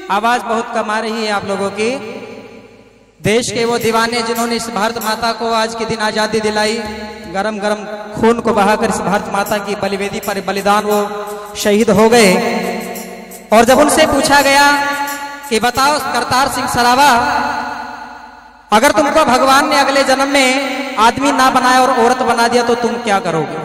आवाज बहुत कम आ रही है आप लोगों की। देश के वो दीवाने जिन्होंने इस भारत माता को आज के दिन आजादी दिलाई, गरम गरम खून को बहाकर इस भारत माता की बलिवेदी पर बलिदान वो शहीद हो गए। और जब उनसे पूछा गया कि बताओ करतार सिंह सरावा, अगर तुमको भगवान ने अगले जन्म में आदमी ना बनाया और औरत बना दिया तो तुम क्या करोगे?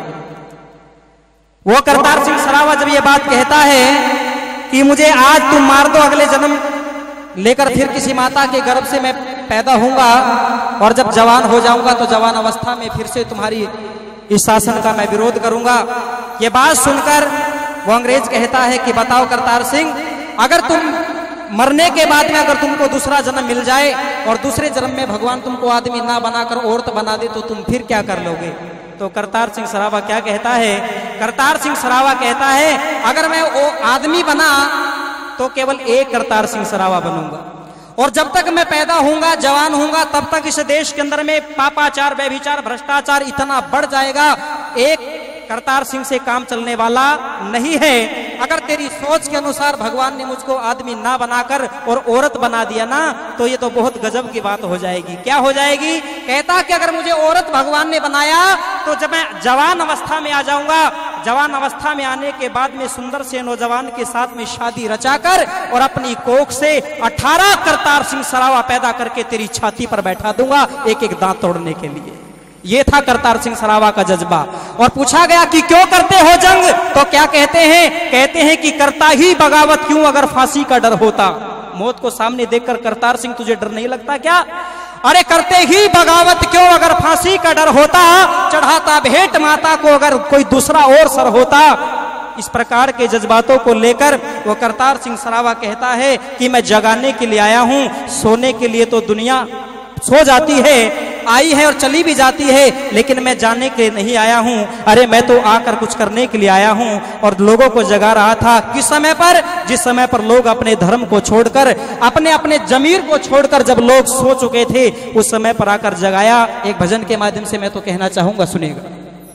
वो करतार सिंह सरावा जब ये बात कहता है कि मुझे आज तुम मार दो, अगले जन्म लेकर फिर किसी माता के गर्भ से मैं पैदा होऊंगा और जब जवान हो जाऊंगा तो जवान अवस्था में फिर से तुम्हारी इस शासन का मैं विरोध करूंगा। ये बात सुनकर वो अंग्रेज कहता है कि बताओ करतार सिंह, अगर तुम मरने के बाद में अगर तुमको दूसरा जन्म मिल जाए और दूसरे जन्म में भगवान तुमको आदमी ना बनाकर औरत बना दे तो तुम फिर क्या कर लोगे? तो करतार सिंह सरावा क्या कहता है? करतार सिंह सरावा कहता है अगर मैं वो आदमी बना तो केवल एक करतार सिंह सरावा बनूंगा, और जब तक मैं पैदा होऊंगा, जवान होऊंगा, तब तक इस देश के अंदर में पापाचार, व्यभिचार, भ्रष्टाचार इतना बढ़ जाएगा, एक करतार सिंह से काम चलने वाला नहीं है। अगर तेरी सोच के अनुसार भगवान ने मुझको आदमी ना बनाकर और औरत बना दिया ना, तो ये तो बहुत गजब की बात हो जाएगी। क्या हो जाएगी? कहता कि अगर मुझे औरत भगवान ने बनाया तो जब मैं जवान अवस्था में आ जाऊंगा, जवान अवस्था में आने के बाद में सुंदर से नौजवान के साथ में शादी रचाकर और अपनी कोख से 18 करतार सिंह सरावा पैदा करके तेरी छाती पर बैठा दूंगा एक एक दांत तोड़ने के लिए। ये था करतार सिंह सरावा का जज्बा। और पूछा गया कि क्यों करते हो जंग, तो क्या कहते हैं? कहते हैं कि करता ही बगावत क्यों अगर फांसी का डर होता। मौत को सामने देखकर करतार सिंह तुझे डर नहीं लगता क्या? अरे करते ही बगावत क्यों अगर फांसी का डर होता, चढ़ाता भेंट माता को अगर कोई दूसरा और सर होता। इस प्रकार के जज्बातों को लेकर वो करतार सिंह सरावा कहता है कि मैं जगाने के लिए आया हूं, सोने के लिए तो दुनिया सो जाती है, आई है और चली भी जाती है, लेकिन मैं जाने के लिए नहीं आया हूं। अरे मैं तो आकर कुछ करने के लिए आया हूं और लोगों को जगा रहा था। किस समय पर? जिस समय पर लोग अपने धर्म को छोड़कर, अपने अपने जमीर को छोड़कर जब लोग सो चुके थे, उस समय पर आकर जगाया। एक भजन के माध्यम से मैं तो कहना चाहूंगा, सुनिएगा।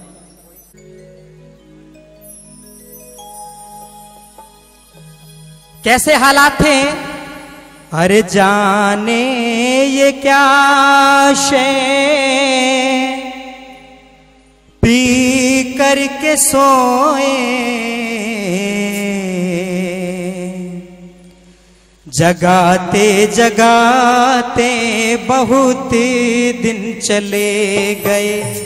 कैसे हालात थे? अरे जाने ये क्या शे पी करके सोए, जगाते जगाते बहुत दिन चले गए।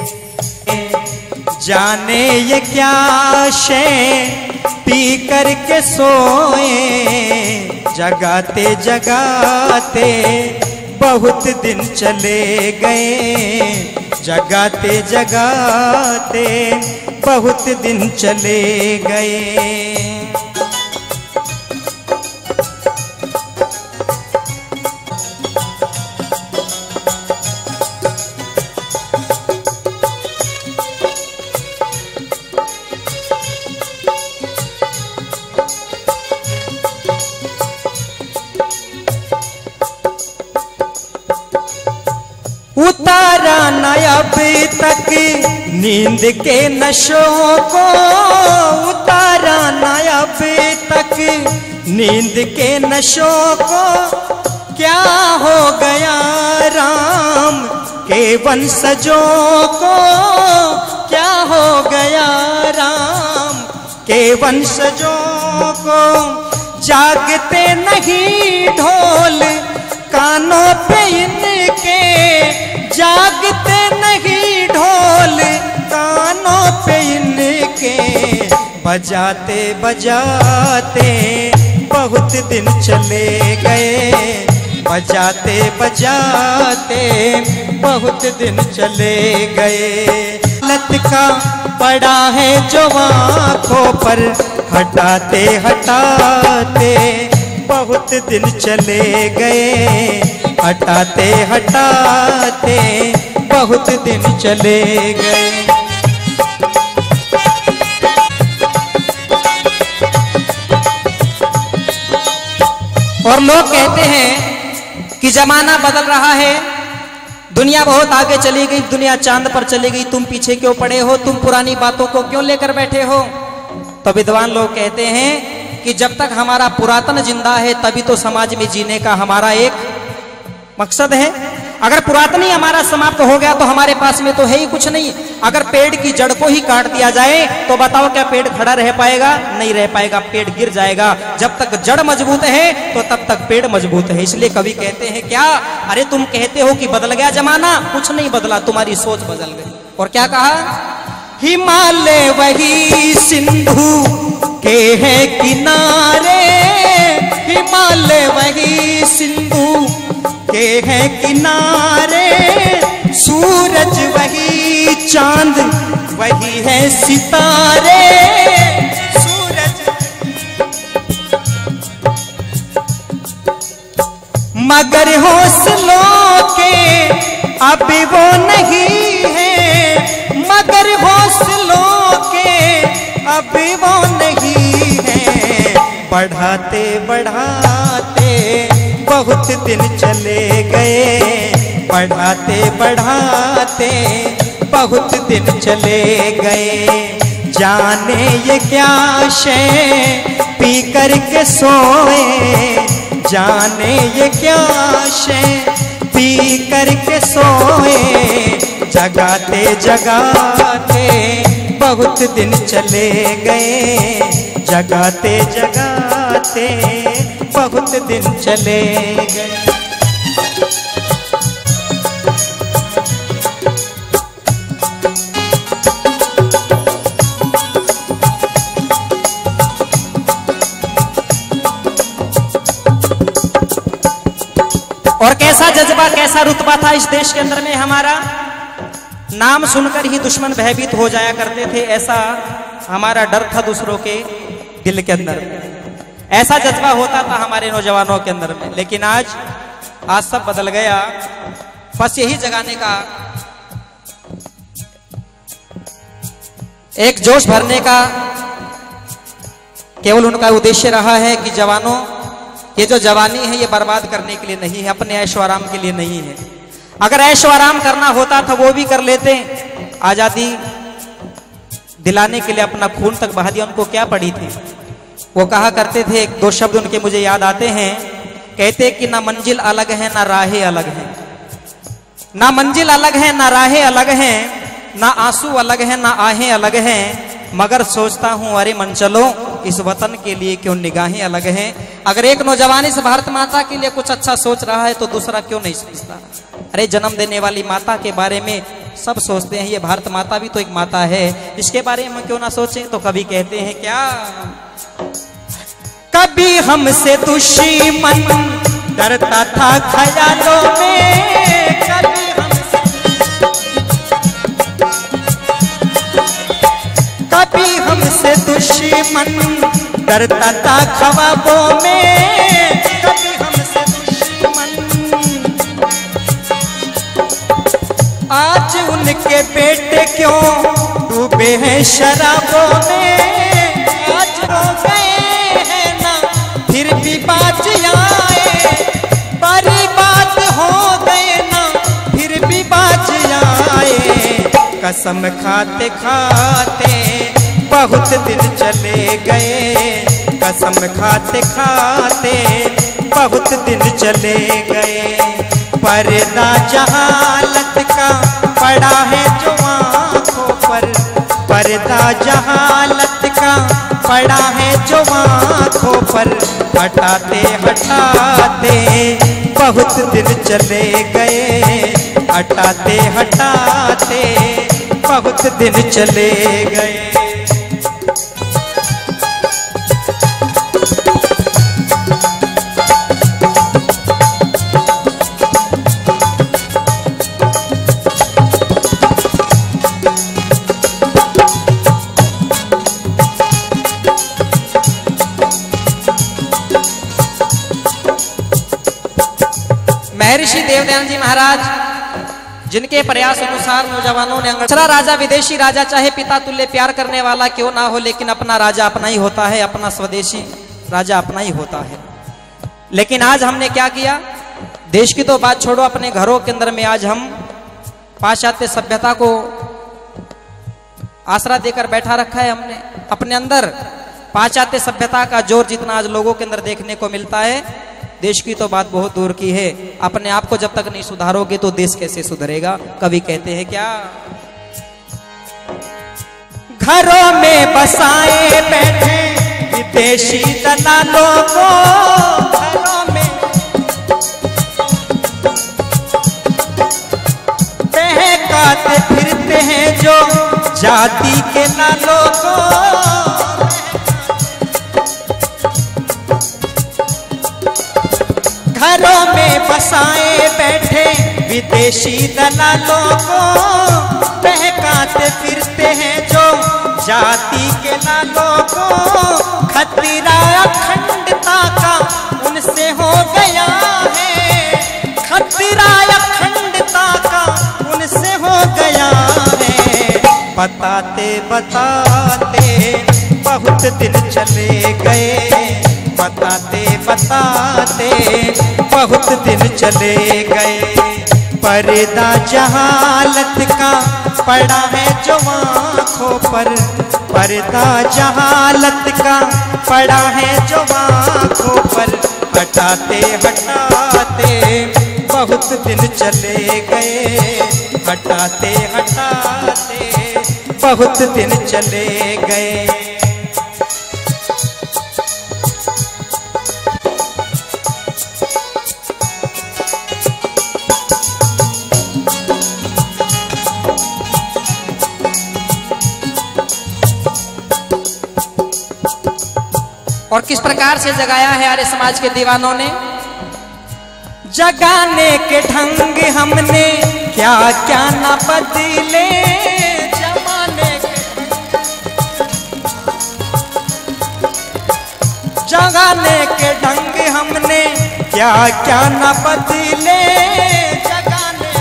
जाने ये क्या शे पी करके सोए, जगाते जगाते बहुत दिन चले गए। जगाते जगाते बहुत दिन चले गए। उतारा न अब तक नींद के नशों को, उतारा न अब तक नींद के नशों को। क्या हो गया राम के वंशजों को, क्या हो गया राम के वंशजों को। जागते नहीं ढोल कानों पे इनके, जागते नहीं ढोल कानों पे इनके। बजाते बजाते बहुत दिन चले गए, बजाते बजाते बहुत दिन चले गए। लत का पड़ा है जो आँखों पर, हटाते हटाते बहुत दिन चले गए। हटाते हटाते बहुत दिन चले गए। और लोग कहते हैं कि जमाना बदल रहा है, दुनिया बहुत आगे चली गई, दुनिया चांद पर चली गई, तुम पीछे क्यों पड़े हो, तुम पुरानी बातों को क्यों लेकर बैठे हो। तो विद्वान लोग कहते हैं कि जब तक हमारा पुरातन जिंदा है तभी तो समाज में जीने का हमारा एक मकसद है। अगर पुरातन ही हमारा समाप्त हो गया तो हमारे पास में तो है ही कुछ नहीं। अगर पेड़ की जड़ को ही काट दिया जाए तो बताओ क्या पेड़ खड़ा रह पाएगा? नहीं रह पाएगा, पेड़ गिर जाएगा। जब तक जड़ मजबूत है तो तब तक पेड़ मजबूत है। इसलिए कवि कहते हैं क्या, अरे तुम कहते हो कि बदल गया जमाना, कुछ नहीं बदला, तुम्हारी सोच बदल गई। और क्या कहा? हिमालय वही सिंधु के है किनारे, हिमालय वही सिंधु के है किनारे, सूरज वही चांद वही है सितारे, सूरज मगर हौसलों के अब वो नहीं है, मगर हौसलों के अब वो नहीं है। बढ़ाते बढ़ाते बहुत दिन चले गए, बढ़ाते बढ़ाते बहुत दिन चले गए। जाने ये क्या शय पी करके सोए, जाने ये क्या शय पी करके सोए। जगाते जगाते बहुत दिन चले गए, जगाते जगाते बहुत दिन चले गए। और कैसा जज्बा, कैसा रुतबा था इस देश के अंदर में हमारा। नाम सुनकर ही दुश्मन भयभीत हो जाया करते थे, ऐसा हमारा डर था दूसरों के दिल के अंदर। ऐसा जज्बा होता था हमारे नौजवानों के अंदर में। लेकिन आज सब बदल गया। बस यही जगाने का, एक जोश भरने का केवल उनका उद्देश्य रहा है कि जवानों, ये जो जवानी है ये बर्बाद करने के लिए नहीं है, अपने ऐशो आराम के लिए नहीं है। अगर ऐशो आराम करना होता था वो भी कर लेते। आजादी दिलाने के लिए अपना खून तक बहा दिया, उनको क्या पड़ी थी। वो कहा करते थे, एक दो शब्द उनके मुझे याद आते हैं, कहते कि ना मंजिल अलग है ना राहें अलग हैं, ना मंजिल अलग है ना राहें अलग हैं, ना आंसू अलग है ना आहें अलग हैं, मगर सोचता हूं अरे मन चलो इस वतन के लिए क्यों निगाहें अलग हैं। अगर एक नौजवान इस भारत माता के लिए कुछ अच्छा सोच रहा है तो दूसरा क्यों नहीं सोचता। अरे जन्म देने वाली माता के बारे में सब सोचते हैं, ये भारत माता भी तो एक माता है, इसके बारे में क्यों ना सोचें। तो कभी कहते हैं क्या, कभी हमसे दुश्मन डरता था ख्यालों में, कभी हमसे दुश्मन डरता था ख्वाबों में, कभी हमसे दुश्मन। आज उनके बेटे क्यों डूबे हैं शराबों में, आज रो गए हैं ना फिर भी बाज आए, बड़ी बात हो गए ना फिर भी बाज आए। कसम खाते खाते बहुत दिन चले गए, कसम खाते खाते बहुत दिन चले गए। पर्दा जहालत का पड़ा है जो आँखों पर, पर्दा जहालत का पड़ा है जो आँखों पर, हटाते हटाते बहुत दिन चले गए, हटाते हटाते बहुत दिन चले गए। महर्षि देवदयाल जी महाराज, जिनके प्रयास अनुसार नौजवानों ने अंग्रेज राजा, विदेशी राजा चाहे पिता तुल्य प्यार करने वाला क्यों ना हो, लेकिन अपना राजा अपना ही होता है, अपना स्वदेशी राजा अपना ही होता है। लेकिन आज हमने क्या किया, देश की तो बात छोड़ो, अपने घरों के अंदर में आज हम पाश्चात्य सभ्यता को आसरा देकर बैठा रखा है हमने अपने अंदर। पाश्चात्य सभ्यता का जोर जितना आज लोगों के अंदर देखने को मिलता है, देश की तो बात बहुत दूर की है। अपने आप को जब तक नहीं सुधारोगे तो देश कैसे सुधरेगा। कवि कहते हैं क्या, घरों में बसाए बैठे विदेशी दलालों को, घरों में बहकाते फिरते हैं जो जाति के लालों को, घरों में बसाए बैठे विदेशी दलालों को, बहकाते फिरते हैं जो जाति के लालों को। खतरा अखंडता का उनसे हो गया है, खतरा अखंडता का उनसे हो गया है। बताते बताते बहुत दिन चले गए, बताते बताते बहुत दिन चले गए। पर्दा जहालत का पड़ा है जो आँखों पर, पर्दा जहालत का पड़ा है जो आँखों पर। हटाते हटाते बहुत दिन चले गए, हटाते हटाते बहुत दिन चले गए। और किस प्रकार से जगाया है आर्य समाज के दीवानों ने। जगाने के ढंग हमने क्या क्या न बदले, जमाने के जगाने के ढंग हमने क्या क्या न बदले, जगाने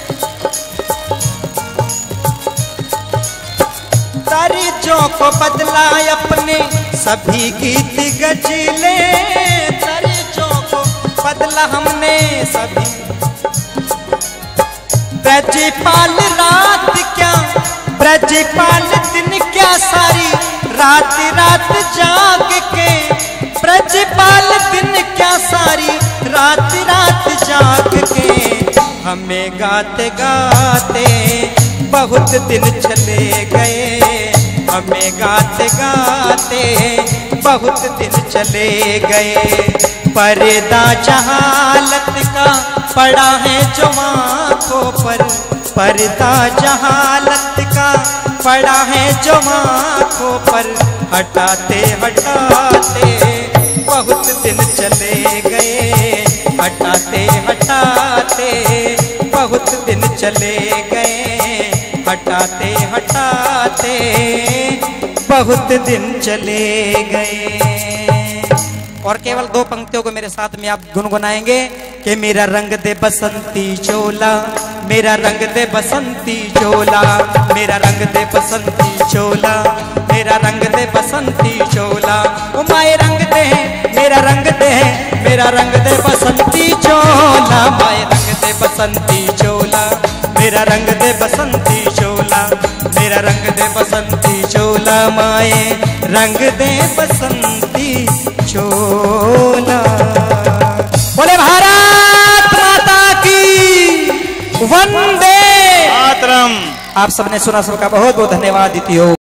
तरीजों को बदला अपने सभी गीत गजले, तरीजों को बदला हमने सभी। ब्रजपाल रात क्या ब्रजपाल दिन क्या सारी रात रात जाग के, ब्रजपाल दिन क्या सारी रात रात जाग के। हमें गाते गाते बहुत दिन चले गए, हमें गाते गाते बहुत दिन चले गए। पर्दा जहालत का पड़ा है जो आँखों पर, पर्दा जहालत का पड़ा है जो आँखों पर। हटाते हटाते बहुत दिन चले गए, हटाते हटाते बहुत दिन चले गए, हटाते हटाते बहुत दिन चले गए। और केवल दो पंक्तियों को मेरे साथ में आप गुनगुनाएंगे कि मेरा रंग दे बसंती चोला, मेरा रंग दे बसंती चोला, मेरा रंग दे बसंती चोला, मेरा रंग दे बसंती चोला। ओ माए रंग दे मेरा रंग दे, मेरा रंग दे बसंती चोला, माए रंग दे बसंती चोला, मेरा रंग दे बसंती चोला, मेरा रंग दे बसंती चोला, माए रंग दे बसंती चोला। बोले भारत माता की वंदे मातरम। आप सबने सुना, सबका बहुत बहुत धन्यवाद। द्वितीय